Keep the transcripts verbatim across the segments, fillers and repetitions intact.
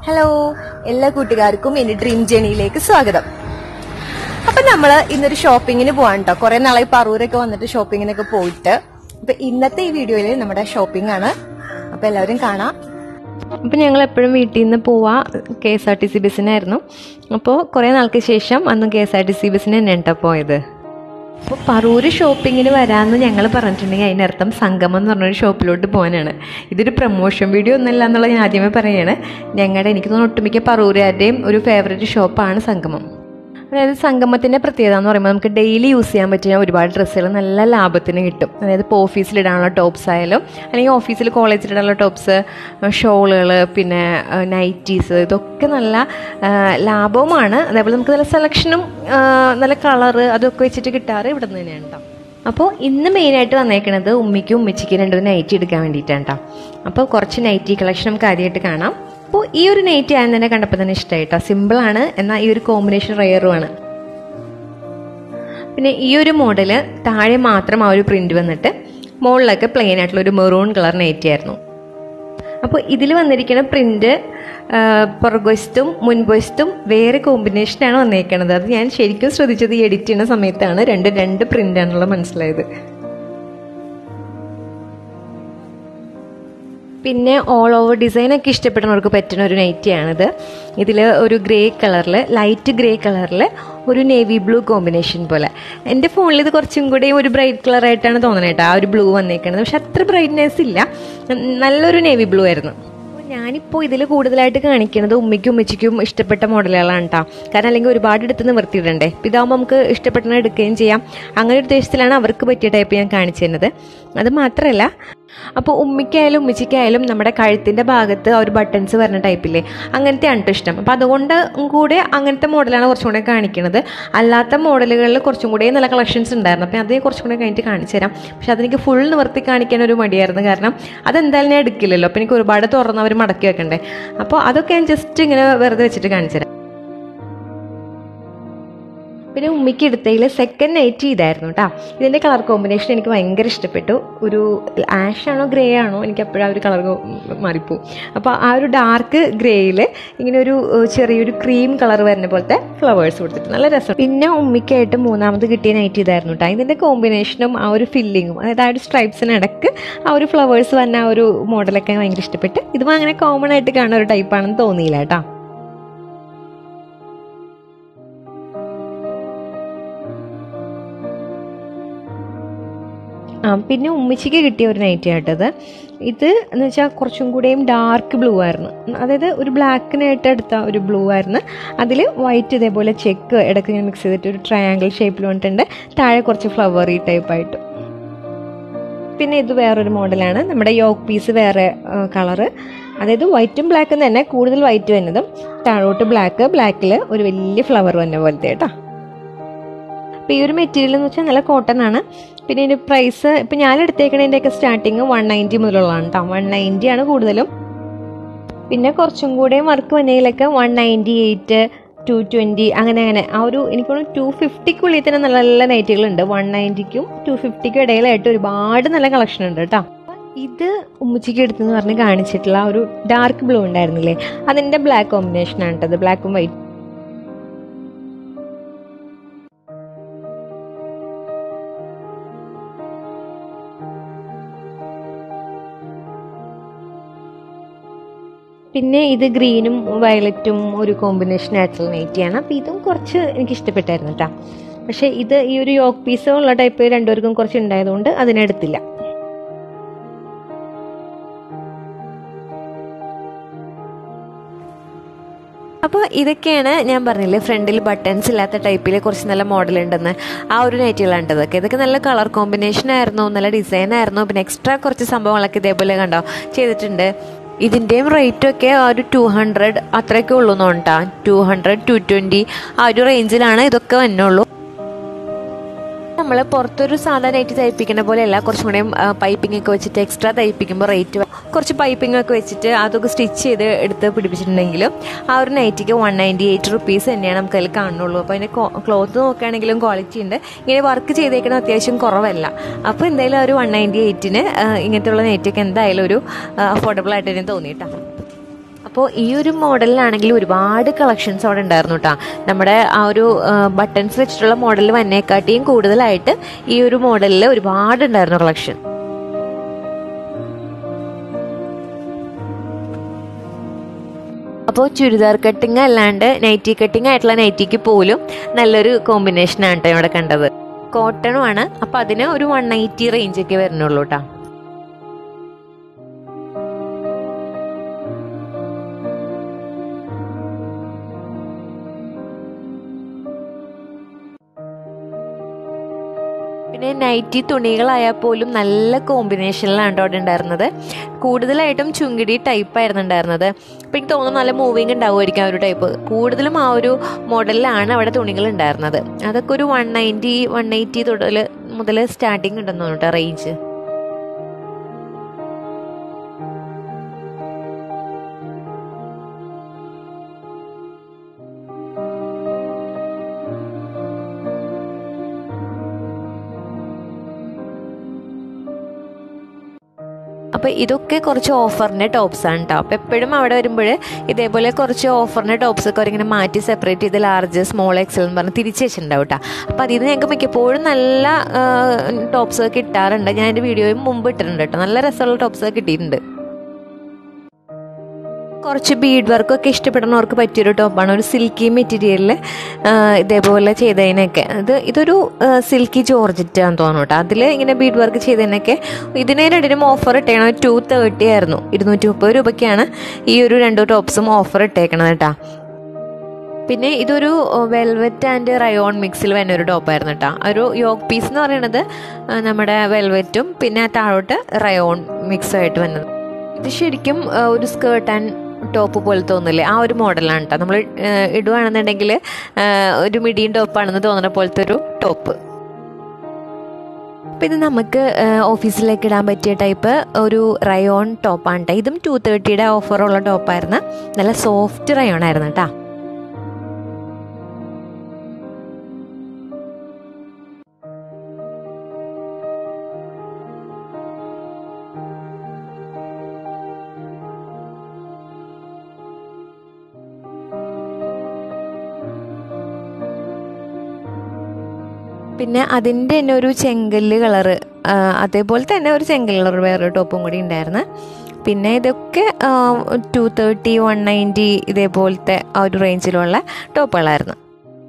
Hello, എല്ലാ കൂട്ടുകാർക്കും എന്റെ ഡ്രീം ജേണിയിലേക്ക് സ്വാഗതം. അപ്പൊ നമ്മള് ഇന്നൊരു ഷോപ്പിങ്ങിന് പോവാൻ കേട്ടോ. കുറെ നാളായി പറൂരൊക്കെ വന്നിട്ട് ഷോപ്പിങ്ങിനൊക്കെ പോയിട്ട്. അപ്പൊ ഇന്നത്തെ ഈ വീഡിയോയില് നമ്മുടെ ഷോപ്പിംഗ് ആണ്. അപ്പൊ എല്ലാവരും കാണാം. അപ്പൊ ഞങ്ങൾ എപ്പോഴും വീട്ടിൽ നിന്ന് പോവാ K S R T C ബസ്സിനായിരുന്നു. അപ്പോൾ കുറെ നാൾക്ക് ശേഷം അന്ന് K S R T C ബസ്സിന് തന്നെ കേട്ടോ പോയത്. അപ്പോൾ പറൂര് ഷോപ്പിങ്ങിന് വരാമെന്ന് ഞങ്ങൾ പറഞ്ഞിട്ടുണ്ടെങ്കിൽ അതിനർത്ഥം സംഗമം എന്ന് പറഞ്ഞൊരു ഷോപ്പിലോട്ട് പോകാനാണ്. ഇതൊരു പ്രൊമോഷൻ വീഡിയോ ഒന്നല്ല എന്നുള്ളത് ഞാൻ ആദ്യമേ പറയുകയാണ്. ഞങ്ങളുടെ എനിക്ക് തോന്നുന്നു ഒട്ടുമിക്ക പറൂരുകാരുടെയും ഒരു ഫേവറേറ്റ് ഷോപ്പാണ് സംഗമം. അതായത് സംഗമത്തിൻ്റെ പ്രത്യേകത എന്ന് പറയുമ്പോൾ നമുക്ക് ഡെയിലി യൂസ് ചെയ്യാൻ പറ്റിയ ഒരുപാട് ഡ്രസ്സുകൾ നല്ല ലാഭത്തിന് കിട്ടും. അതായത് ഇപ്പോൾ ഓഫീസിലിടാനുള്ള ടോപ്സ് ആയാലും അല്ലെങ്കിൽ ഓഫീസിൽ കോളേജിലിടാനുള്ള ടോപ്സ്, ഷോളുകൾ, പിന്നെ നൈറ്റീസ്, ഇതൊക്കെ നല്ല ലാഭവുമാണ്. അതേപോലെ നമുക്ക് നല്ല സെലക്ഷനും നല്ല കളറ് അതൊക്കെ വെച്ചിട്ട് കിട്ടാറ് ഇവിടെ നിന്ന് തന്നെയാണ് കേട്ടോ. അപ്പോൾ ഇന്ന് മെയിനായിട്ട് വന്നേക്കുന്നത് ഉമ്മിക്കും ഉമ്മിച്ചിക്കും രണ്ടും നൈറ്റി എടുക്കാൻ വേണ്ടിയിട്ടാണ് കേട്ടോ. അപ്പോൾ കുറച്ച് നൈറ്റി കളക്ഷൻ നമുക്ക് ആദ്യമായിട്ട് കാണാം. അപ്പോൾ ഈ ഒരു നൈറ്റി ആദ്യം തന്നെ കണ്ടപ്പോൾ തന്നെ ഇഷ്ടമായിട്ടോ. സിമ്പിളാണ്, എന്നാൽ ഈ ഒരു കോമ്പിനേഷൻ റെയറുമാണ്. പിന്നെ ഈ ഒരു മോഡല് താഴെ മാത്രം ആ ഒരു പ്രിന്റ് വന്നിട്ട് മുകളിലൊക്കെ പ്ലെയിൻ ആയിട്ടുള്ള ഒരു മെറൂൺ കളർ നൈറ്റി ആയിരുന്നു. അപ്പോൾ ഇതിൽ വന്നിരിക്കുന്ന പ്രിന്റ് പുറകുവശത്തും മുൻവശത്തും വേറെ കോമ്പിനേഷനാണ് വന്നേക്കണത്. അത് ഞാൻ ശരിക്കും ശ്രദ്ധിച്ചത് ഈ എഡിറ്റ് ചെയ്യുന്ന സമയത്താണ്. രണ്ട് രണ്ട് പ്രിന്റ് ആണുള്ളത് മനസ്സിലായത്. പിന്നെ ഓൾ ഓവർ ഡിസൈനൊക്കെ ഇഷ്ടപ്പെടുന്നവർക്ക് പറ്റുന്ന ഒരു നൈറ്റിയാണിത്. ഇതിൽ ഒരു ഗ്രേ കളറിൽ, ലൈറ്റ് ഗ്രേ കളറിൽ ഒരു നേവി ബ്ലൂ കോമ്പിനേഷൻ പോലെ. എൻ്റെ ഫോണിൽ ഇത് കുറച്ചും കൂടി ഒരു ബ്രൈറ്റ് കളറായിട്ടാണ് തോന്നുന്നത് കേട്ടോ, ആ ഒരു ബ്ലൂ വന്നേക്കുന്നത്. പക്ഷെ അത്ര ബ്രൈറ്റ്നെസ് ഇല്ല, നല്ലൊരു നേവി ബ്ലൂ ആയിരുന്നു. ഞാനിപ്പോൾ ഇതിൽ കൂടുതലായിട്ട് കാണിക്കുന്നത് ഉമ്മിക്കും ഉമ്മച്ചിക്കും ഇഷ്ടപ്പെട്ട മോഡലുകളാണ് കേട്ടോ. കാരണം അല്ലെങ്കിൽ ഒരുപാട് എടുത്ത് നിവർത്തിയിടണ്ടേ. ഇതാകുമ്പോൾ നമുക്ക് ഇഷ്ടപ്പെട്ടത് എടുക്കുകയും ചെയ്യാം. അങ്ങനെ ഒരു ഉദ്ദേശത്തിലാണ് അവർക്ക് പറ്റിയ ടൈപ്പ് ഞാൻ കാണിച്ചു തരുന്നത്. അത് മാത്രമല്ല, അപ്പോൾ ഉമ്മിക്കായാലും ഉമ്മച്ചിക്കായാലും നമ്മുടെ കഴുത്തിൻ്റെ ഭാഗത്ത് ആ ഒരു ബട്ടൺസ് വരുന്ന ടൈപ്പില്ലേ, അങ്ങനത്തെയാണ് കേട്ടോ ഇഷ്ടം. അപ്പോൾ അതുകൊണ്ട് കൂടെ അങ്ങനത്തെ മോഡലാണ് കുറച്ചും കൂടെ കാണിക്കുന്നത്. അല്ലാത്ത മോഡലുകളിൽ കുറച്ചും കൂടെ നല്ല കളക്ഷൻസ് ഉണ്ടായിരുന്നു. അപ്പോൾ അത് കുറച്ചും കൂടെ കഴിഞ്ഞിട്ട് കാണിച്ചു തരാം. പക്ഷെ അതെനിക്ക് ഫുൾ നിവർത്തി കാണിക്കാൻ ഒരു മടിയായിരുന്നു. കാരണം അതെന്തായാലും ഞാൻ എടുക്കില്ലല്ലോ. അപ്പോൾ എനിക്ക് ഒരുപാട് തുറന്നവർ മടക്കി വെക്കണ്ടേ. അപ്പോൾ അതൊക്കെ ഞാൻ ജസ്റ്റ് ഇങ്ങനെ വെറുതെ വെച്ചിട്ട് കാണിച്ചു തരാം. പിന്നെ ഉമ്മിക്ക് എടുത്തതിൽ സെക്കൻഡ് നൈറ്റി ഇതായിരുന്നു കേട്ടോ. ഇതിൻ്റെ കളർ കോമ്പിനേഷൻ എനിക്ക് ഭയങ്കര ഇഷ്ടപ്പെട്ടു. ഒരു ആഷ് ആണോ ഗ്രേ ആണോ എനിക്ക് എപ്പോഴും ആ ഒരു കളർ മാറിപ്പോവും. അപ്പോൾ ആ ഒരു ഡാർക്ക് ഗ്രേയിൽ ഇങ്ങനെ ഒരു ചെറിയൊരു ക്രീം കളർ വരുന്ന പോലത്തെ ഫ്ലവേഴ്സ് കൊടുത്തിട്ട് നല്ല രസം. പിന്നെ ഉമ്മിക്കായിട്ട് മൂന്നാമത് കിട്ടിയ നൈറ്റി ഇതായിരുന്നു കേട്ടോ. ഇതിൻ്റെ കോമ്പിനേഷനും ആ ഒരു ഫില്ലിങ്ങും, അതായത് ആ ഒരു സ്ട്രൈപ്സിനിടക്ക് ആ ഒരു ഫ്ലവേഴ്സ് വന്ന ആ ഒരു മോഡലൊക്കെ ഭയങ്കര ഇഷ്ടപ്പെട്ട്. ഇതും അങ്ങനെ കോമൺ ആയിട്ട് കാണുന്ന ഒരു ടൈപ്പാണെന്ന് തോന്നിയില്ല കേട്ടോ. ആ പിന്നെ ഉമ്മിച്ചിക്ക് കിട്ടിയ ഒരു നൈറ്റി ആയിട്ടത്. ഇത് എന്ന് വെച്ചാൽ കുറച്ചും കൂടെയും ഡാർക്ക് ബ്ലൂ ആയിരുന്നു. അതായത് ഒരു ബ്ലാക്കിനായിട്ട് എടുത്ത ഒരു ബ്ലൂ ആയിരുന്നു. അതിൽ വൈറ്റ് ഇതേപോലെ ചെക്ക് ഇടയ്ക്ക് ഞാൻ മിക്സ് ചെയ്തിട്ട് ഒരു ട്രയാങ്കിൾ ഷേപ്പിൽ വന്നിട്ടുണ്ട്. താഴെ കുറച്ച് ഫ്ലവറി ടൈപ്പായിട്ട്. പിന്നെ ഇത് വേറൊരു മോഡലാണ്. നമ്മുടെ യോക്ക് പീസ് വേറെ കളറ്, അതായത് വൈറ്റും ബ്ലാക്കും തന്നെ, കൂടുതൽ വൈറ്റ് വരുന്നതും താഴോട്ട് ബ്ലാക്ക്, ബ്ലാക്കിൽ ഒരു വലിയ ഫ്ലവർ വന്ന പോലത്തെ കേട്ടോ. അപ്പോൾ ഈ ഒരു മെറ്റീരിയൽ എന്ന് വെച്ചാൽ നല്ല കോട്ടൺ ആണ്. പിന്നെ ഇതിൻ്റെ പ്രൈസ് ഇപ്പം ഞാൻ എടുത്തേക്കണതിൻ്റെയൊക്കെ സ്റ്റാർട്ടിങ് വൺ നയൻറ്റി മുതലുള്ളതാണ് കേട്ടോ. വൺ നയൻറ്റി ആണ് കൂടുതലും. പിന്നെ കുറച്ചും കൂടെ വർക്ക് വന്നതിലൊക്കെ one ninety eight, two twenty അങ്ങനെ അങ്ങനെ ആ ഒരു എനിക്ക് തോന്നുന്നു ടു ഫിഫ്റ്റിക്കുള്ളിൽ തന്നെ നല്ല നല്ല നൈറ്റുകളുണ്ട്. വൺ നയൻറ്റിക്കും ടു ഫിഫ്റ്റിക്കും ഇടയിലായിട്ട് ഒരുപാട് നല്ല കളക്ഷൻ ഉണ്ട് കേട്ടോ. ഇത് ഉമ്മച്ചിക്ക് എടുത്തെന്ന് പറഞ്ഞ് കാണിച്ചിട്ടുള്ള ഒരു ഡാർക്ക് ബ്ലൂ ഉണ്ടായിരുന്നില്ലേ, അതിൻ്റെ ബ്ലാക്ക് കോമ്പിനേഷനാണ് കേട്ടത്, ബ്ലാക്കും വൈറ്റ്. പിന്നെ ഇത് ഗ്രീനും വയലറ്റും ഒരു കോമ്പിനേഷൻ ആയിട്ടുള്ള നൈറ്റിയാണ്. അപ്പോൾ ഇതും കുറച്ച് എനിക്ക് ഇഷ്ടപ്പെട്ടായിരുന്നു കേട്ടോ. പക്ഷേ ഇത് ഈ ഒരു യോക്ക് പീസോ ഉള്ള ടൈപ്പ് രണ്ടുപേർക്കും കുറച്ച് ഉണ്ടായതുകൊണ്ട് അതിനെടുത്തില്ല. അപ്പോൾ ഇതൊക്കെയാണ് ഞാൻ പറഞ്ഞില്ലേ ഫ്രണ്ടിൽ ബട്ടൺസ് ഇല്ലാത്ത ടൈപ്പിൽ കുറച്ച് നല്ല മോഡൽ ഉണ്ടെന്ന്. ആ ഒരു നൈറ്റികളാണ് ഇതൊക്കെ. ഇതൊക്കെ നല്ല കളർ കോമ്പിനേഷൻ ആയിരുന്നു, നല്ല ഡിസൈൻ ആയിരുന്നു. പിന്നെ എക്സ്ട്രാ കുറച്ച് സംഭവങ്ങളൊക്കെ ഇതേപോലെ കണ്ടോ ചെയ്തിട്ടുണ്ട്. ഇതിൻ്റെയും റേറ്റൊക്കെ ആ ഒരു ടു ഹൺഡ്രഡ് അത്രയൊക്കെ ഉള്ളൂ എന്നോണ്ടാ. ടു ഹൺഡ്രഡ് ടു ട്വൻറ്റി ആ ഒരു റേഞ്ചിലാണ് ഇതൊക്കെ വന്നുള്ളൂ. നമ്മൾ പുറത്തൊരു സാധാ നൈറ്റ് തയ്പ്പിക്കുന്ന പോലെയല്ല, കുറച്ചും കൂടെ പൈപ്പിംഗ് ഒക്കെ വെച്ചിട്ട് എക്സ്ട്രാ തയ്പ്പിക്കുമ്പോൾ റേറ്റ് കുറച്ച് പൈപ്പിംഗ് ഒക്കെ വെച്ചിട്ട് അതൊക്കെ സ്റ്റിച്ച് ചെയ്ത് എടുത്ത് പിടിപ്പിച്ചിട്ടുണ്ടെങ്കിലും ആ ഒരു നൈറ്റിക്ക് വൺ നയൻറ്റി എയ്റ്റ് റുപ്പീസ് തന്നെയാണ് നമുക്ക് അതിൽ കാണുള്ളൂ. അപ്പോൾ അതിൻ്റെ ക്ലോത്ത് നോക്കുകയാണെങ്കിലും ക്വാളിറ്റി ഉണ്ട്. ഇങ്ങനെ വർക്ക് ചെയ്തേക്കണം അത്യാവശ്യം കുറവല്ല. അപ്പോൾ എന്തായാലും ഒരു വൺ നയൻറ്റി എയ്റ്റിന് ഇങ്ങനത്തെ ഉള്ള നൈറ്റൊക്കെ എന്തായാലും ഒരു അഫോർഡബിൾ ആയിട്ട് തന്നെ തോന്നിയിട്ടാണ്. അപ്പോൾ ഈ ഒരു മോഡലിലാണെങ്കിൽ ഒരുപാട് കളക്ഷൻസ് അവിടെ ഉണ്ടായിരുന്നു കേട്ടോ. നമ്മുടെ ആ ഒരു ബട്ടൺസ് വെച്ചിട്ടുള്ള മോഡൽ വന്നേക്കാട്ടിയും കൂടുതലായിട്ട് ഈ ഒരു മോഡലിൽ ഒരുപാട് ഉണ്ടായിരുന്നു കളക്ഷൻ. അപ്പോൾ ചുരിദാർ കട്ടിങ് അല്ലാണ്ട് നൈറ്റി കട്ടിങ് ആയിട്ടുള്ള നൈറ്റിക്ക് പോലും നല്ലൊരു കോമ്പിനേഷനാണ് കേട്ടോ ഇവിടെ കണ്ടത്. കോട്ടണുമാണ്. അപ്പം അതിന് ഒരു വൺ എയ്റ്റി റേഞ്ചൊക്കെ വരുന്നുള്ളൂ കേട്ടോ. പിന്നെ നൈറ്റി തുണികളായാൽ പോലും നല്ല കോമ്പിനേഷനിലാണ് അവിടെ ഉണ്ടായിരുന്നത്. കൂടുതലായിട്ടും ചുങ്കിടി ടൈപ്പായിരുന്നു ഉണ്ടായിരുന്നത്. അപ്പം എനിക്ക് തോന്നുന്നു നല്ല മൂവിങ് ഉണ്ടാവുമായിരിക്കും ആ ഒരു ടൈപ്പ്. കൂടുതലും ആ ഒരു മോഡലിലാണ് അവിടെ തുണികൾ ഉണ്ടായിരുന്നത്. അതൊക്കെ ഒരു വൺ നയൻറ്റി വൺ എയ്റ്റി തൊടൽ മുതൽ സ്റ്റാർട്ടിങ് ഉണ്ടെന്ന് തോന്നുന്നു റേഞ്ച്. അപ്പോൾ ഇതൊക്കെ കുറച്ച് ഓഫറിൻ്റെ ടോപ്സാണ് കേട്ടോ. അപ്പോൾ എപ്പോഴും അവിടെ വരുമ്പോൾ ഇതേപോലെ കുറച്ച് ഓഫറിൻ്റെ ടോപ്സൊക്കെ അവരിങ്ങനെ മാറ്റി സെപ്പറേറ്റ് ചെയ്ത് ലാർജ് സ്മോൾ എക്സൽ എന്ന് പറഞ്ഞ് തിരിച്ച് വെച്ചിട്ടുണ്ടാവും കേട്ടോ. അപ്പോൾ അതിൽ നിന്ന് ഞങ്ങൾക്ക് മിക്കപ്പോഴും നല്ല ടോപ്സൊക്കെ കിട്ടാറുണ്ട്. ഞാൻ എൻ്റെ വീഡിയോയും മുമ്പ് ഇട്ടിട്ടുണ്ട് കേട്ടോ. നല്ല രസമുള്ള ടോപ്സൊക്കെ കിട്ടിയിട്ടുണ്ട്. കുറച്ച് ബീഡ് വർക്കൊക്കെ ഇഷ്ടപ്പെടുന്നവർക്ക് പറ്റിയൊരു ടോപ്പാണ്. ഒരു സിൽക്കി മെറ്റീരിയലിൽ ഇതേപോലെ ചെയ്തതിനൊക്കെ ഇത് ഇതൊരു സിൽക്കി ജോർജറ്റ് ആണെന്ന് തോന്നുന്നു കേട്ടോ. അതിൽ ഇങ്ങനെ ബീഡ് വർക്ക് ചെയ്തതിനൊക്കെ ഇതിന് രണ്ടിനും ഓഫർ ഇട്ടേക്കണം. ടു തേർട്ടി ആയിരുന്നു. ഇരുന്നൂറ്റി മുപ്പത് രൂപയ്ക്കാണ് ഈ ഒരു രണ്ട് ടോപ്സും ഓഫർ ഇട്ടേക്കണത് കേട്ടോ. പിന്നെ ഇതൊരു വെൽവെറ്റ് ആൻഡ് റയോൺ മിക്സിൽ വരുന്ന ഒരു ടോപ്പായിരുന്നു കേട്ടോ. ഒരു യോക്ക് പീസ് എന്ന് പറയുന്നത് നമ്മുടെ വെൽവെറ്റും പിന്നെ താഴോട്ട് റയോൺ മിക്സുമായിട്ട് വന്നത്. ഇത് ശരിക്കും ഒരു സ്കേർട്ട് ആൻഡ് ടോപ്പ് പോലെ തോന്നില്ലേ, ആ ഒരു മോഡലാണ് കേട്ടോ. നമ്മൾ ഇടുവാണെന്നുണ്ടെങ്കിൽ ഒരു മിഡിയം ടോപ്പാണെന്ന് തോന്നുന്ന പോലത്തെ ഒരു ടോപ്പ്. അപ്പം ഇത് നമുക്ക് ഓഫീസിലേക്ക് ഇടാൻ പറ്റിയ ടൈപ്പ് ഒരു റയോൺ ടോപ്പാണ് കേട്ടോ. ഇതും ടു തേർട്ടിയുടെ ഓഫറുള്ള ടോപ്പായിരുന്നു. നല്ല സോഫ്റ്റ് റയോൺ ആയിരുന്നു കേട്ടോ. പിന്നെ അതിൻ്റെ തന്നെ ഒരു ചെങ്കല്ല് കളറ്, അതേപോലെ തന്നെ ഒരു ചെങ്കല്ല് കളർ വേറൊരു ടോപ്പും കൂടി ഉണ്ടായിരുന്നു. പിന്നെ ഇതൊക്കെ ടു തേർട്ടി വൺ നയൻറ്റി ഇതേപോലത്തെ ആ ഒരു റേഞ്ചിലുള്ള ടോപ്പുകളായിരുന്നു.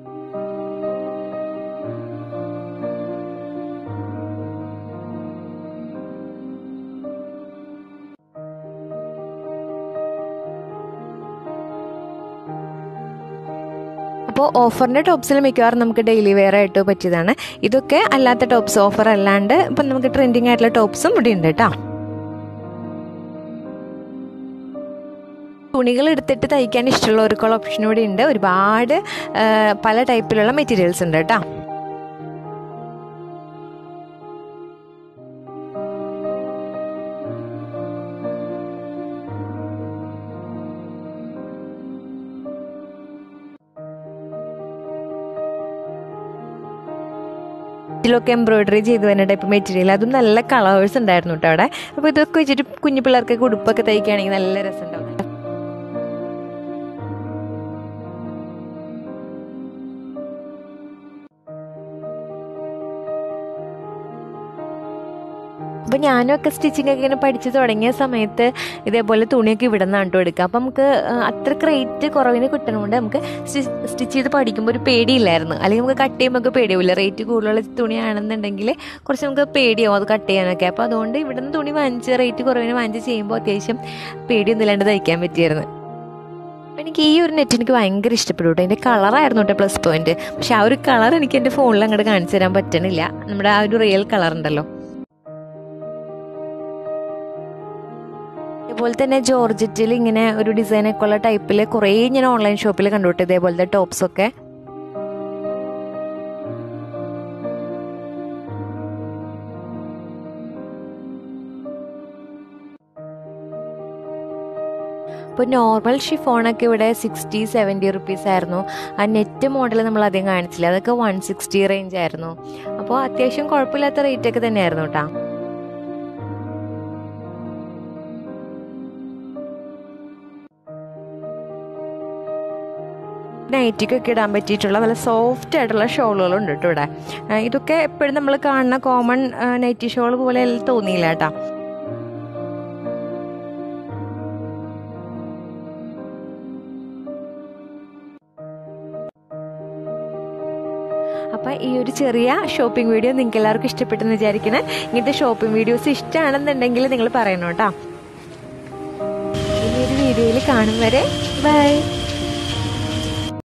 അപ്പോൾ ഓഫറിൻ്റെ ടോപ്സിൽ മിക്കവാറും നമുക്ക് ഡെയിലി വെയർ ആയിട്ട് പറ്റിയതാണ്. ഇതൊക്കെ അല്ലാത്ത ടോപ്സ്, ഓഫർ അല്ലാണ്ട് ഇപ്പം നമുക്ക് ട്രെൻഡിങ് ആയിട്ടുള്ള ടോപ്സും ഇവിടെ ഉണ്ട് കേട്ടോ. തുണികൾ എടുത്തിട്ട് തയ്ക്കാൻ ഇഷ്ടമുള്ളവർക്കുള്ള ഓപ്ഷൻ ഇവിടെ ഉണ്ട്. ഒരുപാട് പല ടൈപ്പിലുള്ള മെറ്റീരിയൽസ് ഉണ്ട് കേട്ടോ. ഇതിലൊക്കെ എംബ്രോയിഡറി ചെയ്ത് വരുന്ന ടൈപ്പ് മെറ്റീരിയൽ, അതും നല്ല കളേഴ്സ് ഉണ്ടായിരുന്നു കേട്ടോ അവിടെ. അപ്പോൾ ഇതൊക്കെ വെച്ചിട്ട് കുഞ്ഞു പിള്ളേർക്ക് ഉടുപ്പൊക്കെ തയ്ക്കുകയാണെങ്കിൽ നല്ല രസമുണ്ടാവും. അപ്പോൾ ഞാനൊക്കെ സ്റ്റിച്ചിങ് ഒക്കെ ഇങ്ങനെ പഠിച്ച് തുടങ്ങിയ സമയത്ത് ഇതേപോലെ തുണിയൊക്കെ ഇവിടെ നിന്നാണ് കേട്ടോ എടുക്കുക. അപ്പം നമുക്ക് അത്രയ്ക്ക് റേറ്റ് കുറവിന് കിട്ടണമുണ്ട് നമുക്ക് സ്റ്റിച്ച് ചെയ്ത് പഠിക്കുമ്പോൾ ഒരു പേടിയില്ലായിരുന്നു. അല്ലെങ്കിൽ നമുക്ക് കട്ട് ചെയ്യുമ്പോൾ ഒക്കെ പേടിയാവില്ല. റേറ്റ് കൂടുതലുള്ള തുണിയാണെന്നുണ്ടെങ്കിൽ കുറച്ച് നമുക്ക് പേടിയാവും അത് കട്ട് ചെയ്യാനൊക്കെ. അപ്പോൾ അതുകൊണ്ട് ഇവിടെ നിന്ന് തുണി വാങ്ങിച്ച് റേറ്റ് കുറവിന് വാങ്ങിച്ച് ചെയ്യുമ്പോൾ അത്യാവശ്യം പേടിയൊന്നും ഇല്ലാണ്ട് തയ്ക്കാൻ പറ്റിയായിരുന്നു. അപ്പോൾ എനിക്ക് ഈ ഒരു നെറ്റ് എനിക്ക് ഭയങ്കര ഇഷ്ടപ്പെട്ടു കേട്ടോ. എൻ്റെ കളറായിരുന്നു കേട്ടോ പ്ലസ് പോയിന്റ്. പക്ഷെ ആ ഒരു കളർ എനിക്ക് എൻ്റെ ഫോണിൽ അങ്ങോട്ട് കാണിച്ചു തരാൻ പറ്റണില്ല. നമ്മുടെ ആ ഒരു റിയൽ കളർ ഉണ്ടല്ലോ. അതുപോലെ തന്നെ ജോർജറ്റിൽ ഇങ്ങനെ ഒരു ഡിസൈനൊക്കെ ഉള്ള ടൈപ്പിൽ കുറേ ഞാൻ ഓൺലൈൻ ഷോപ്പിൽ കണ്ടുവിട്ടു ഇതേപോലത്തെ ടോപ്സൊക്കെ. ഇപ്പോൾ നോർമൽ ഷിഫോണൊക്കെ ഇവിടെ സിക്സ്റ്റി സെവൻറ്റി റുപ്പീസ് ആയിരുന്നു. ആ നെറ്റ് മോഡൽ നമ്മൾ അധികം കാണിച്ചില്ല, അതൊക്കെ വൺ സിക്സ്റ്റി റേഞ്ച് ആയിരുന്നു. അപ്പോൾ അത്യാവശ്യം കുഴപ്പമില്ലാത്ത റേറ്റൊക്കെ തന്നെയായിരുന്നു കേട്ടോ. നൈറ്റിക്കൊക്കെ ഇടാൻ പറ്റിയിട്ടുള്ള നല്ല സോഫ്റ്റ് ആയിട്ടുള്ള ഷോളുകളുണ്ട് കേട്ടോ ഇവിടെ. ഇതൊക്കെ എപ്പോഴും നമ്മൾ കാണുന്ന കോമൺ നൈറ്റി ഷോൾ പോലെ തോന്നിയില്ല കേട്ടോ. അപ്പം ഈ ഒരു ചെറിയ ഷോപ്പിംഗ് വീഡിയോ നിങ്ങൾക്ക് എല്ലാവർക്കും ഇഷ്ടപ്പെട്ടെന്ന് വിചാരിക്കണേ. ഇങ്ങനത്തെ ഷോപ്പിംഗ് വീഡിയോസ് ഇഷ്ടമാണെന്നുണ്ടെങ്കിൽ നിങ്ങൾ പറയണം കേട്ടോ. ഈ ഒരു വീഡിയോയിൽ കാണും വരെ ബൈ.